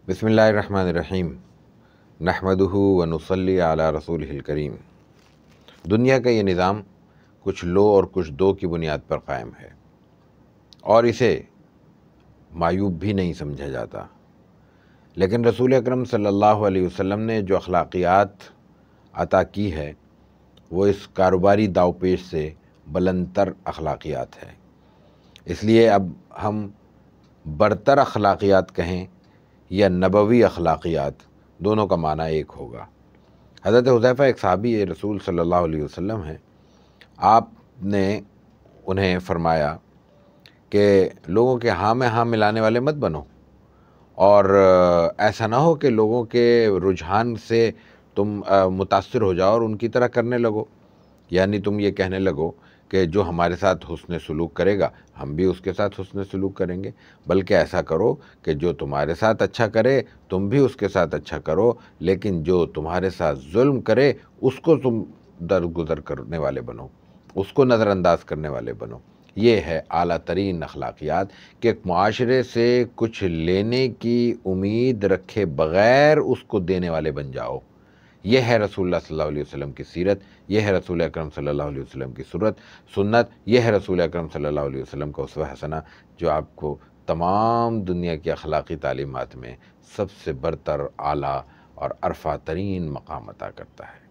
बिस्मिल्लाहिर्रहमानिर्रहीम नहमदुहु व नुसल्ली अला रसूलिहिल करीम। दुनिया का ये निज़ाम कुछ लो और कुछ दो की बुनियाद पर कायम है और इसे मायूब भी नहीं समझा जाता, लेकिन रसूल अकरम सल्लल्लाहु अलैहि वसल्लम ने जो अखलाकियात अता की है वो इस कारोबारी दावपेश से बुलंदतर अखलाकियात है। इसलिए अब हम बरतर अखलाकियात कहें या नबवी अखलाकियात, दोनों का माना एक होगा। हज़रत हुज़ैफ़ा एक सहाबी रसूल सल्लल्लाहु अलैहि वसल्लम हैं। आपने उन्हें फरमाया कि लोगों के हाँ में हाँ मिलाने वाले मत बनो और ऐसा ना हो कि लोगों के रुझान से तुम मुतासिर हो जाओ और उनकी तरह करने लगो, यानी तुम ये कहने लगो कि जो हमारे साथ हुस्न सलूक करेगा हम भी उसके साथ हुस्न सलूक करेंगे, बल्कि ऐसा करो कि जो तुम्हारे साथ अच्छा करे तुम भी उसके साथ अच्छा करो, लेकिन जो तुम्हारे साथ जुल्म करे उसको तुम दरगुजर करने वाले बनो, उसको नज़रअंदाज करने वाले बनो। ये है आला तरीन अखलाकियात कि एक मुआशरे से कुछ लेने की उम्मीद रखे बग़ैर उसको देने वाले बन जाओ। यह है रसूलुल्लाह सल्लल्लाहु अलैहि वसल्लम की सीरत, यह है रसूल अकरम सल्लल्लाहु अलैहि वसल्लम की सुन्नत, यह है रसूल अकरम सल्लल्लाहु अलैहि वसल्लम का उसवा हसना, जो आपको तमाम दुनिया की अखलाकी तालीमात में सबसे बरतर, आला और अरफा तरीन मकाम अता करता है।